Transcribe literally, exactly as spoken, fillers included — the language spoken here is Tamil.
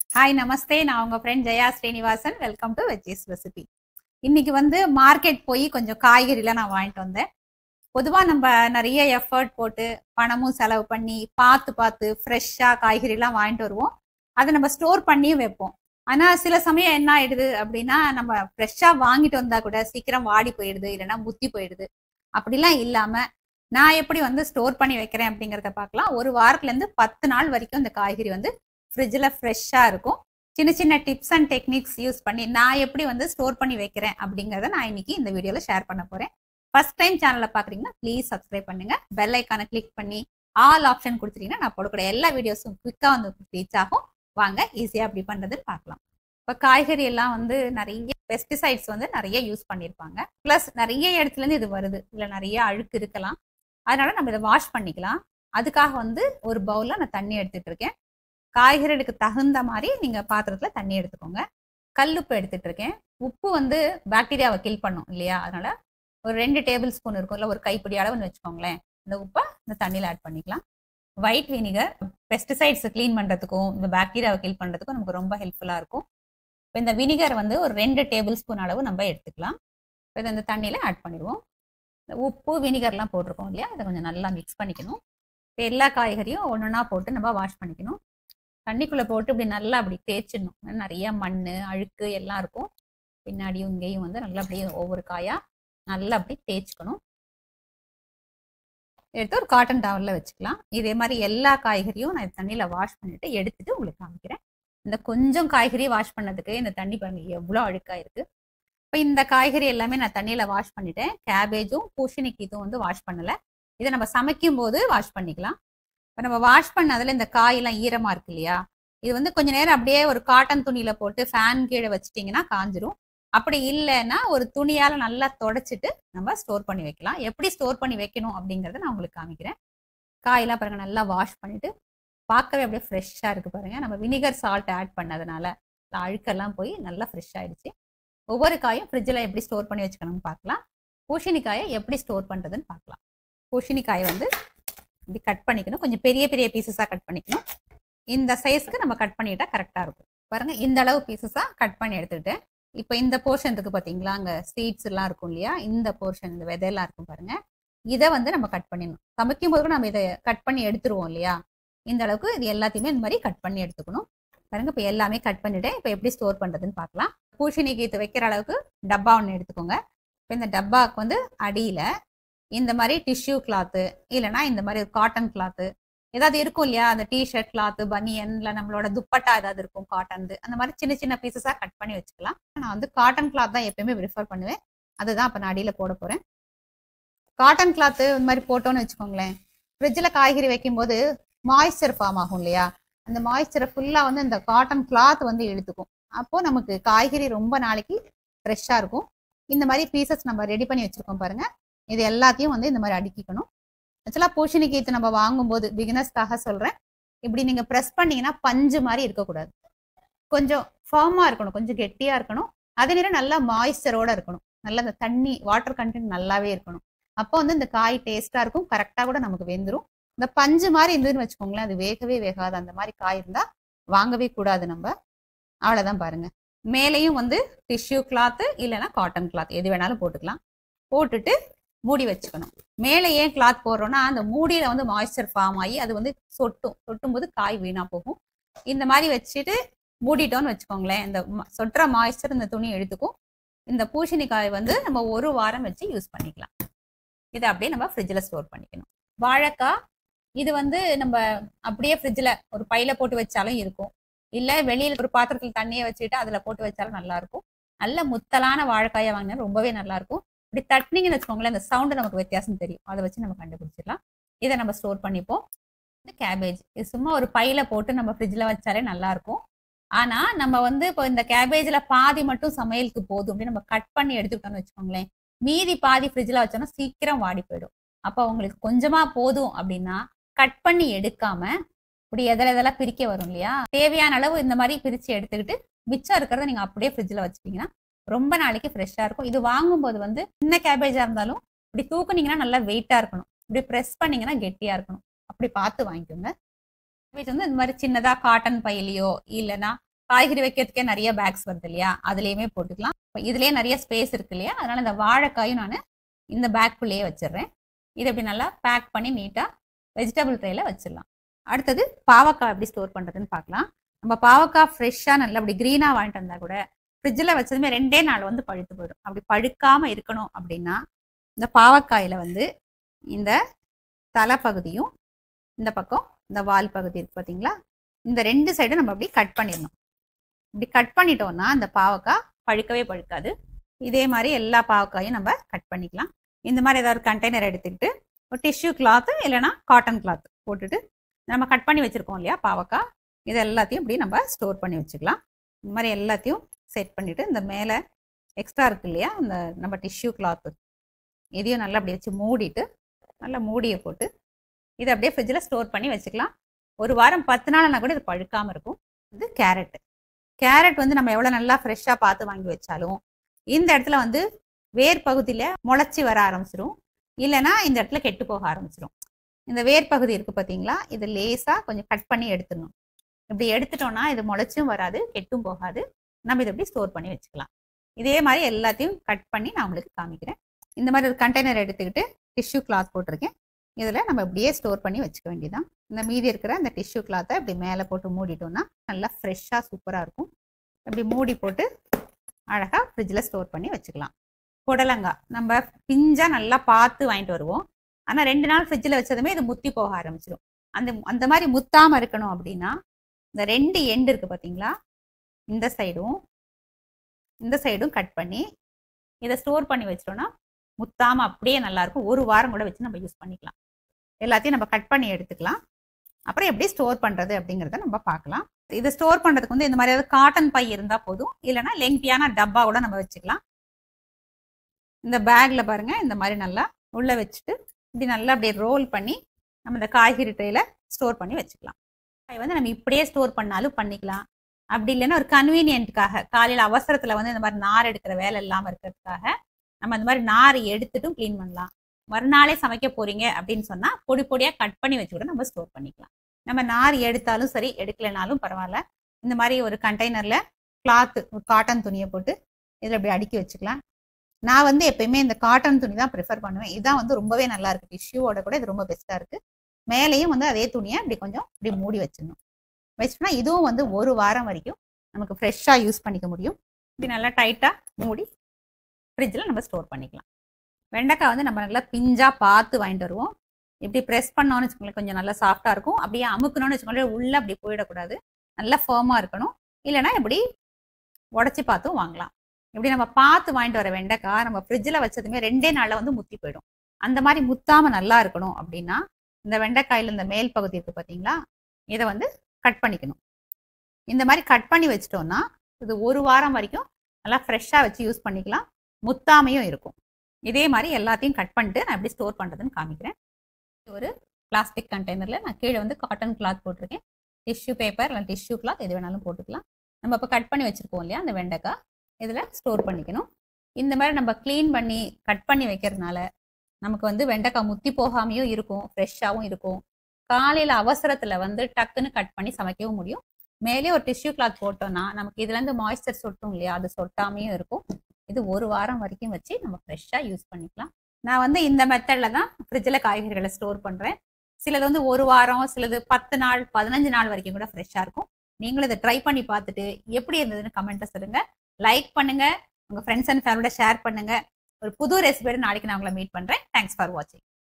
ஹாய் நமஸ்தே, நான் உங்க friend Jaya Srinivasan. Welcome to veggies recipe. இன்னைக்கு வந்து மார்க்கெட் போய் கொஞ்சம் காய்கறிலாம் நான் வாங்கிட்டு வந்தேன். பொதுவா நம்ம நிறைய எஃபர்ட் போட்டு பணமும் செலவு பண்ணி பார்த்து பார்த்து ஃப்ரெஷ்ஷா காய்கறிலாம் வாங்கிட்டு வருவோம். அதை நம்ம ஸ்டோர் பண்ணியும் வைப்போம். ஆனா சில சமயம் என்ன ஆயிடுது அப்படின்னா, நம்ம ஃப்ரெஷ்ஷா வாங்கிட்டு வந்தா கூட சீக்கிரம் வாடி போயிடுது, இல்லைன்னா முத்தி போயிடுது. அப்படிலாம் இல்லாம நான் எப்படி வந்து ஸ்டோர் பண்ணி வைக்கிறேன் அப்படிங்கிறத பார்க்கலாம். ஒரு வாரத்துல இருந்து பத்து நாள் வரைக்கும் இந்த காய்கறி வந்து ஃப்ரிட்ஜில் ஃப்ரெஷ்ஷாக இருக்கும். சின்ன சின்ன டிப்ஸ் அண்ட் டெக்னிக்ஸ் யூஸ் பண்ணி நான் எப்படி வந்து ஸ்டோர் பண்ணி வைக்கிறேன் அப்படிங்கிறத நான் இன்னைக்கு இந்த வீடியோவில் ஷேர் பண்ண போகிறேன். ஃபர்ஸ்ட் டைம் சேனலை பார்க்குறீங்கன்னா ப்ளீஸ் சப்ஸ்கிரைப் பண்ணுங்க. பெல் ஐக்கானை கிளிக் பண்ணி ஆல் ஆப்ஷன் கொடுத்துட்டீங்கன்னா நான் போடக்கூடிய எல்லா வீடியோஸும் குவிக்காக வந்து ரீச் ஆகும். வாங்க ஈஸியாக அப்படி பண்ணுறதுன்னு பார்க்கலாம். இப்போ காய்கறி எல்லாம் வந்து நிறைய பெஸ்டிசைட்ஸ் வந்து நிறைய யூஸ் பண்ணியிருப்பாங்க. ப்ளஸ் நிறைய இடத்துலேருந்து இது வருது. இதில் நிறைய அழுக்கு இருக்கலாம். அதனால நம்ம இதை வாஷ் பண்ணிக்கலாம். அதுக்காக வந்து ஒரு பவுலில் நான் தண்ணி எடுத்துட்டு இருக்கேன். காய்கறிகளுக்கு தகுந்த மாதிரி நீங்க பாத்திரத்துல தண்ணி எடுத்துக்கோங்க. கல்லுப்பு எடுத்துட்டு இருக்கேன். உப்பு வந்து பாக்டீரியாவை கில் பண்ணும் இல்லையா, அதனால ஒரு ரெண்டு டேபிள் ஸ்பூன் இருக்கும், இல்லை ஒரு கைப்பிடி அளவுன்னு வச்சுக்கோங்களேன். இந்த உப்பை இந்த தண்ணியில் ஆட் பண்ணிக்கலாம். ஒயிட் வினிகர் பெஸ்டிசைட்ஸ் கிளீன் பண்ணுறதுக்கும் இந்த பாக்டீரியாவை கில் பண்ணுறதுக்கும் நமக்கு ரொம்ப ஹெல்ப்ஃபுல்லாக இருக்கும். இப்போ இந்த வினிகர் வந்து ஒரு ரெண்டு டேபிள் ஸ்பூன் அளவு நம்ம எடுத்துக்கலாம். இப்போ இதை இந்த தண்ணியில் ஆட் பண்ணிடுவோம். இந்த உப்பு வினிகர்லாம் போட்டிருக்கோம் இல்லையா, அதை கொஞ்சம் நல்லா மிக்ஸ் பண்ணிக்கணும். இப்போ எல்லா காய்கறியும் ஒன்று ஒன்றா போட்டு நம்ம வாஷ் பண்ணிக்கணும். தண்ணிக்குள்ளே போட்டு இப்படி நல்லா அப்படி தேய்ச்சிடணும். நிறைய மண் அழுக்கு எல்லாம் இருக்கும். பின்னாடியும் இங்கேயும் வந்து நல்லா அப்படியே ஒவ்வொரு காயாக நல்லா அப்படி தேய்ச்சிக்கணும். எடுத்து ஒரு காட்டன் டவலில் வச்சுக்கலாம். இதே மாதிரி எல்லா காய்கறியும் நான் தண்ணியில் வாஷ் பண்ணிட்டு எடுத்துட்டு உங்களுக்கு காமிக்கிறேன். இந்த கொஞ்சம் காய்கறி வாஷ் பண்ணதுக்கு இந்த தண்ணி பாருங்க எவ்வளோ அழுக்காக இருக்கு. இப்போ இந்த காய்கறி எல்லாமே நான் தண்ணியில் வாஷ் பண்ணிட்டேன். கேபேஜும் பூசணிக்காயும் வந்து வாஷ் பண்ணலை. இதை நம்ம சமைக்கும் போது வாஷ் பண்ணிக்கலாம். இப்போ நம்ம வாஷ் பண்ணதில் இந்த காயெல்லாம் ஈரமாக இருக்கு இல்லையா, இது வந்து கொஞ்ச நேரம் அப்படியே ஒரு காட்டன் துணியில் போட்டு ஃபேன் கீழே வச்சுட்டிங்கன்னா காஞ்சிரும். அப்படி இல்லைன்னா ஒரு துணியால் நல்லா தொடச்சிட்டு நம்ம ஸ்டோர் பண்ணி வைக்கலாம். எப்படி ஸ்டோர் பண்ணி வைக்கணும் அப்படிங்கிறத நான் உங்களுக்கு காமிக்கிறேன். காயெல்லாம் பாருங்கள் நல்லா வாஷ் பண்ணிவிட்டு பார்க்கவே அப்படியே ஃப்ரெஷ்ஷாக இருக்குது பாருங்கள். நம்ம வினிகர் சால்ட் ஆட் பண்ணதுனால அழுக்கெல்லாம் போய் நல்லா ஃப்ரெஷ் ஆகிடுச்சு. ஒவ்வொரு காயும் ஃப்ரிட்ஜில் எப்படி ஸ்டோர் பண்ணி வச்சுக்கணும்னு பார்க்கலாம். பூசணிக்காயை எப்படி ஸ்டோர் பண்ணுறதுன்னு பார்க்கலாம். பூசணிக்காயை வந்து இப்படி கட் பண்ணிக்கணும். கொஞ்சம் பெரிய பெரிய பீசஸாக கட் பண்ணிக்கணும். இந்த சைஸ்க்கு நம்ம கட் பண்ணிட்டா கரெக்டாக இருக்கும். பாருங்க இந்த அளவு பீசஸாக கட் பண்ணி எடுத்துக்கிட்டேன். இப்போ இந்த போர்ஷன் இருக்கு பார்த்தீங்களா, அங்கே சீட்ஸ் எல்லாம் இருக்கும் இல்லையா, இந்த போர்ஷன் இந்த விதையெல்லாம் இருக்கும் பாருங்க, இதை வந்து நம்ம கட் பண்ணிடணும். சமைக்கும் போது நம்ம இதை கட் பண்ணி எடுத்துருவோம் இல்லையா, இந்த அளவுக்கு இது எல்லாத்தையுமே இந்த மாதிரி கட் பண்ணி எடுத்துக்கணும். பாருங்க இப்போ எல்லாமே கட் பண்ணிட்டேன். இப்போ எப்படி ஸ்டோர் பண்ணுறதுன்னு பார்க்கலாம். பூசணிக்காய் வைக்கிற அளவுக்கு டப்பா ஒன்று எடுத்துக்கோங்க. இப்போ இந்த டப்பாவுக்கு வந்து அடியில் இந்த மாதிரி டிஷ்யூ கிளாத்து இல்லைன்னா இந்த மாதிரி ஒரு காட்டன் கிளாத்து ஏதாவது இருக்கும் இல்லையா, அந்த டிஷர்ட் கிளாத்து பனியன் இல்லை நம்மளோட துப்பட்டா ஏதாவது இருக்கும் காட்டன், அந்த மாதிரி சின்ன சின்ன பீசஸாக கட் பண்ணி வச்சுக்கலாம். நான் வந்து காட்டன் கிளாத் தான் எப்பயுமே ப்ரிஃபர் பண்ணுவேன். அதுதான் இப்போ நான் அடியில் போட போகிறேன். காட்டன் கிளாத்து இந்த மாதிரி போட்டோன்னு வச்சுக்கோங்களேன், ஃப்ரிட்ஜில் காய்கறி வைக்கும்போது மாய்ஸ்சர் ஃபார்ம் ஆகும் இல்லையா, அந்த மாய்ஸ்சரை ஃபுல்லாக வந்து இந்த காட்டன் கிளாத் வந்து இழுத்துக்கும். அப்போது நமக்கு காய்கறி ரொம்ப நாளைக்கு ஃப்ரெஷ்ஷாக இருக்கும். இந்த மாதிரி பீசஸ் நம்ம ரெடி பண்ணி வச்சுருக்கோம் பாருங்கள். இது எல்லாத்தையும் வந்து இந்த மாதிரி அடுக்கிக்கணும். ஆக்சுவலாக பூசணிக்காய் நம்ம வாங்கும்போது பிகினர்ஸ்க்காக சொல்கிறேன், இப்படி நீங்கள் ப்ரெஸ் பண்ணிங்கன்னா பஞ்சு மாதிரி இருக்கக்கூடாது. கொஞ்சம் ஃபார்மாக இருக்கணும், கொஞ்சம் கெட்டியாக இருக்கணும். அதே நேரம் நல்லா மாய்ஸ்சரோடு இருக்கணும். நல்லா இந்த தண்ணி வாட்டர் கண்டென்ட் நல்லாவே இருக்கணும். அப்போ வந்து இந்த காய் டேஸ்ட்டாக இருக்கும், கரெக்டாக கூட நமக்கு வெந்துடும். இந்த பஞ்சு மாதிரி இருந்ததுன்னு வச்சுக்கோங்களேன், அது வேகவே வேகாது. அந்த மாதிரி காய் இருந்தால் வாங்கவே கூடாது நம்ம. அவ்வளோதான் பாருங்கள். மேலேயும் வந்து டிஷ்யூ கிளாத்து இல்லைன்னா காட்டன் கிளாத் எது வேணாலும் போட்டுக்கலாம். போட்டுட்டு மூடி வச்சுக்கணும். மேலே ஏன் கிளாத் போடுறோம்னா, அந்த மூடியில் வந்து மாய்ஸ்சர் ஃபார்ம் ஆகி அது வந்து சொட்டும் சொட்டும் போது காய் வீணாக போகும். இந்த மாதிரி வச்சுட்டு மூடிட்டோன்னு வச்சுக்கோங்களேன், இந்த சொட்டுற மாய்ஸ்சர் இந்த துணி எடுத்துக்கும். இந்த பூசணிக்காய் வந்து நம்ம ஒரு வாரம் வச்சு யூஸ் பண்ணிக்கலாம். இதை அப்படியே நம்ம ஃப்ரிட்ஜில் ஸ்டோர் பண்ணிக்கணும். வாழைக்காய் இது வந்து நம்ம அப்படியே ஃப்ரிட்ஜில் ஒரு பையில போட்டு வச்சாலும் இருக்கும், இல்லை வெளியில் ஒரு பாத்திரத்தில் தண்ணியை வச்சுட்டு அதில் போட்டு வச்சாலும் நல்லாயிருக்கும். நல்ல முத்தலான வாழைக்காயை வாங்கினா ரொம்பவே நல்லாயிருக்கும். இப்படி தட்டினீங்கன்னு வச்சுக்கோங்களேன், அந்த சவுண்டு நமக்கு வித்தியாசம் தெரியும். அதை வச்சு நம்ம கண்டுபிடிச்சிடலாம். இதை நம்ம ஸ்டோர் பண்ணிப்போம். இந்த கேபேஜ் இது சும்மா ஒரு பையில போட்டு நம்ம ஃப்ரிட்ஜில் வச்சாலே நல்லாயிருக்கும். ஆனால் நம்ம வந்து இப்போ இந்த கேபேஜில் பாதி மட்டும் சமையலுக்கு போதும் அப்படின்னு நம்ம கட் பண்ணி எடுத்துக்கிட்டோம்னு வச்சுக்கோங்களேன், மீதி பாதி ஃப்ரிட்ஜில் வச்சோன்னா சீக்கிரம் வாடி போயிடும். அப்போ உங்களுக்கு கொஞ்சமாக போதும் அப்படின்னா கட் பண்ணி எடுக்காம இப்படி எதில் எதெல்லாம் பிரிக்க வரும் இல்லையா, தேவையான அளவு இந்த மாதிரி பிரித்து எடுத்துக்கிட்டு மிச்சம் இருக்கிறத நீங்கள் அப்படியே ஃப்ரிட்ஜில் வச்சுட்டீங்கன்னா ரொம்ப நாளைக்கு ஃப்ரெஷ்ஷாக இருக்கும். இது வாங்கும்போது வந்து சின்ன கேபேஜாக இருந்தாலும் இப்படி தூக்குனீங்கன்னா நல்லா வெயிட்டாக இருக்கணும், இப்படி ப்ரெஸ் பண்ணிங்கன்னா கெட்டியாக இருக்கணும். அப்படி பார்த்து வாங்கிக்கோங்க. கேபேஜ் வந்து இந்த மாதிரி சின்னதாக காட்டன் பையிலையோ இல்லைன்னா காய்கறி வைக்கிறதுக்கே நிறைய பேக்ஸ் வருது இல்லையா, அதுலேயுமே போட்டுக்கலாம். இப்போ இதுலேயே நிறைய ஸ்பேஸ் இருக்கு இல்லையா, அதனால இந்த வாழைக்காயும் நான் இந்த பேக்குள்ளேயே வச்சிடுறேன். இதை இப்படி நல்லா பேக் பண்ணி நீட்டாக வெஜிடபிள் ட்ரேல வச்சிடலாம். அடுத்தது பாவக்காய் எப்படி ஸ்டோர் பண்ணுறதுன்னு பார்க்கலாம். நம்ம பாவக்காய் ஃப்ரெஷ்ஷாக நல்லா அப்படி க்ரீனாக வாங்கிட்டு வந்தால் கூட ஃப்ரிட்ஜில் வச்சதுமே ரெண்டே நாள் வந்து பழுத்து போயிடும். அப்படி பழுக்காமல் இருக்கணும் அப்படின்னா இந்த பாவக்காயில் வந்து இந்த தலைப்பகுதியும் இந்த பக்கம் இந்த வால் பகுதி இருக்கு பார்த்தீங்களா, இந்த ரெண்டு சைடும் நம்ம அப்படி கட் பண்ணிடணும். இப்படி கட் பண்ணிட்டோம்னா அந்த பாவக்காய் பழுக்கவே பழுக்காது. இதே மாதிரி எல்லா பாவக்காயும் நம்ம கட் பண்ணிக்கலாம். இந்த மாதிரி ஏதாவது கண்டெய்னர் எடுத்துக்கிட்டு ஒரு டிஷ்யூ கிளாத்து இல்லைனா காட்டன் கிளாத் போட்டுட்டு நம்ம கட் பண்ணி வச்சுருக்கோம் இல்லையா பாவக்காய், இது எல்லாத்தையும் இப்படி நம்ம ஸ்டோர் பண்ணி வச்சுக்கலாம். இந்த மாதிரி எல்லாத்தையும் செட் பண்ணிவிட்டு இந்த மேலே எக்ஸ்ட்ரா இருக்கு இல்லையா இந்த நம்ம டிஷ்யூ கிளாத்து, இதையும் நல்லா அப்படி வச்சு மூடிட்டு நல்லா மூடியை போட்டு இதை அப்படியே ஃப்ரிட்ஜில் ஸ்டோர் பண்ணி வச்சுக்கலாம். ஒரு வாரம் பத்து நாள்னா கூட இது பழுக்காமல் இருக்கும். இது கேரட்டு. கேரட் வந்து நம்ம எவ்வளோ நல்லா ஃப்ரெஷ்ஷாக பார்த்து வாங்கி வச்சாலும் இந்த இடத்துல வந்து வேர் பகுதியில் முளைச்சி வர ஆரம்பிச்சிடும், இல்லைன்னா இந்த இடத்துல கெட்டு போக ஆரம்பிச்சிடும். இந்த வேர் பகுதி இருக்குது பார்த்தீங்களா, இது லேசாக கொஞ்சம் கட் பண்ணி எடுத்துடணும். இப்படி எடுத்துட்டோம்னா இது முளைச்சும் வராது, கெட்டும் போகாது. நம்ம இதை எப்படி ஸ்டோர் பண்ணி வச்சுக்கலாம். இதே மாதிரி எல்லாத்தையும் கட் பண்ணி நான் உங்களுக்கு காமிக்கிறேன். இந்த மாதிரி ஒரு கண்டெய்னர் எடுத்துக்கிட்டு டிஷ்யூ கிளாத் போட்டிருக்கேன். இதில் நம்ம இப்படியே ஸ்டோர் பண்ணி வச்சுக்க வேண்டியதான். இந்த மீதி இருக்கிற இந்த டிஷ்யூ கிளாத்தை இப்படி மேலே போட்டு மூடிட்டோம்னா நல்லா ஃப்ரெஷ்ஷாக சூப்பராக இருக்கும். இப்படி மூடி போட்டு அழகாக ஃப்ரிட்ஜில் ஸ்டோர் பண்ணி வச்சுக்கலாம். புடலங்காய் நம்ம பிஞ்சாக நல்லா பார்த்து வாங்கிட்டு வருவோம். ஆனால் ரெண்டு நாள் ஃப்ரிட்ஜில் வச்சதுமே இது முத்தி போக ஆரம்பிச்சிடும். அந்த அந்த மாதிரி முத்தாமல் இருக்கணும் அப்படின்னா இந்த ரெண்டு எண்டு இருக்குது பார்த்தீங்களா, இந்த சைடும் இந்த சைடும் கட் பண்ணி இதை ஸ்டோர் பண்ணி வச்சிட்டோம்னா முத்தாமல் அப்படியே நல்லாயிருக்கும். ஒரு வாரம் கூட வச்சு நம்ம யூஸ் பண்ணிக்கலாம். எல்லாத்தையும் நம்ம கட் பண்ணி எடுத்துக்கலாம். அப்புறம் எப்படி ஸ்டோர் பண்ணுறது அப்படிங்கிறத நம்ம பார்க்கலாம். இதை ஸ்டோர் பண்ணுறதுக்கு வந்து இந்த மாதிரி காட்டன் பை இருந்தால் போதும், இல்லைனா லெங்க்தியான டப்பா கூட நம்ம வச்சுக்கலாம். இந்த பேக்கில் பாருங்கள், இந்த மாதிரி நல்லா உள்ளே வச்சுட்டு இப்படி நல்லா அப்படியே ரோல் பண்ணி நம்ம இந்த காய்கறி ட்ரேயில் ஸ்டோர் பண்ணி வச்சுக்கலாம். காய் வந்து நம்ம இப்படியே ஸ்டோர் பண்ணாலும் பண்ணிக்கலாம். அப்படி இல்லைன்னா ஒரு கன்வீனியன்ட்டுக்காக காலையில் அவசரத்தில் வந்து இந்த மாதிரி நார் எடுக்கிற வேலை இல்லாமல் இருக்கிறதுக்காக நம்ம இந்த மாதிரி நார் எடுத்துட்டும் க்ளீன் பண்ணலாம். மறுநாளே சமைக்க போகிறீங்க அப்படின்னு சொன்னால் பொடி பொடியாக கட் பண்ணி வச்சு கூட நம்ம ஸ்டோர் பண்ணிக்கலாம். நம்ம நார் எடுத்தாலும் சரி எடுக்கலைனாலும் பரவாயில்ல. இந்த மாதிரி ஒரு கண்டெய்னரில் கிளாத்து ஒரு காட்டன் துணியை போட்டு இதில் அப்படி அடுக்கி வச்சுக்கலாம். நான் வந்து எப்பயுமே இந்த காட்டன் துணி தான் ப்ரிஃபர் பண்ணுவேன். இதுதான் வந்து ரொம்பவே நல்லா இருக்குது. டிஷ்யூவோட கூட இது ரொம்ப பெஸ்ட்டாக இருக்குது. மேலேயும் வந்து அதே துணியை இப்படி கொஞ்சம் இப்படி மூடி வச்சிடணும். வச்சுட்டோம்னா இதுவும் வந்து ஒரு வாரம் வரைக்கும் நமக்கு ஃப்ரெஷ்ஷாக யூஸ் பண்ணிக்க முடியும். இப்படி நல்லா டைட்டாக மூடி ஃப்ரிட்ஜில் நம்ம ஸ்டோர் பண்ணிக்கலாம். வெண்டைக்காய் வந்து நம்ம நல்லா பிஞ்சாக பார்த்து வாங்கிட்டு வருவோம். இப்படி ப்ரெஸ் பண்ணோன்னு வச்சுக்கோங்களேன் கொஞ்சம் நல்லா சாஃப்டாக இருக்கும். அப்படியே அமுக்கணும்னு வச்சுக்கோங்களேன் உள்ளே அப்படி போயிடக்கூடாது, நல்லா ஃபேமாக இருக்கணும். இல்லைனா இப்படி உடச்சி பார்த்தும் வாங்கலாம். இப்படி நம்ம பார்த்து வாங்கிட்டு வர வெண்டைக்காய் நம்ம ஃப்ரிட்ஜில் வச்சதுமே ரெண்டே நாளில் வந்து முத்தி போயிடும். அந்த மாதிரி முத்தாமல் நல்லா இருக்கணும் அப்படின்னா இந்த வெண்டைக்காயில் இந்த மேல் பகுதி இருக்குது பார்த்தீங்களா, இதை வந்து கட் பண்ணிக்கணும். இந்த மாதிரி கட் பண்ணி வச்சிட்டோம்னா இது ஒரு வாரம் வரைக்கும் நல்லா ஃப்ரெஷ்ஷாக வச்சு யூஸ் பண்ணிக்கலாம். முத்தாமையும் இருக்கும். இதே மாதிரி எல்லாத்தையும் கட் பண்ணிட்டு நான் எப்படி ஸ்டோர் பண்ணுறதுன்னு காமிக்கிறேன். ஒரு பிளாஸ்டிக் கண்டெய்னரில் நான் கீழே வந்து காட்டன் கிளாத் போட்டிருக்கேன். டிஷ்யூ பேப்பர் இல்லை டிஷ்யூ கிளாத் எது வேணாலும் போட்டுக்கலாம். நம்ம இப்போ கட் பண்ணி வச்சுருக்கோம் இல்லையா அந்த வெண்டைக்காய், இதில் ஸ்டோர் பண்ணிக்கணும். இந்த மாதிரி நம்ம க்ளீன் பண்ணி கட் பண்ணி வைக்கிறதுனால நமக்கு வந்து வெண்டைக்காய் முத்தி போகாமையும் இருக்கும், ஃப்ரெஷ்ஷாகவும் இருக்கும். காலையில் அவசரத்தில் வந்து டக்குன்னு கட் பண்ணி சமைக்கவும் முடியும். மேலே ஒரு டிஷ்யூ கிளாத் போட்டோம்னா நமக்கு இதுலேருந்து மாய்ஸ்சர் சொட்டும் இல்லையா, அது சொட்டாமையும் இருக்கும். இது ஒரு வாரம் வரைக்கும் வச்சு நம்ம ஃப்ரெஷ்ஷாக யூஸ் பண்ணிக்கலாம். நான் வந்து இந்த மெத்தடில் தான் ஃப்ரிட்ஜில் காய்கறிகளை ஸ்டோர் பண்ணுறேன். சிலது வந்து ஒரு வாரம், சிலது பத்து நாள் பதினஞ்சு நாள் வரைக்கும் கூட ஃப்ரெஷ்ஷாக இருக்கும். நீங்களும் இதை ட்ரை பண்ணி பார்த்துட்டு எப்படி இருந்ததுன்னு கமெண்ட்டை சொல்லுங்கள். லைக் பண்ணுங்கள், உங்கள் ஃப்ரெண்ட்ஸ் அண்ட் ஃபேமிலியோட ஷேர் பண்ணுங்கள். ஒரு புது ரெசிபியோட நாளைக்கு நான் உங்களை மீட் பண்ணுறேன். தேங்க்ஸ் ஃபார் வாட்சிங்.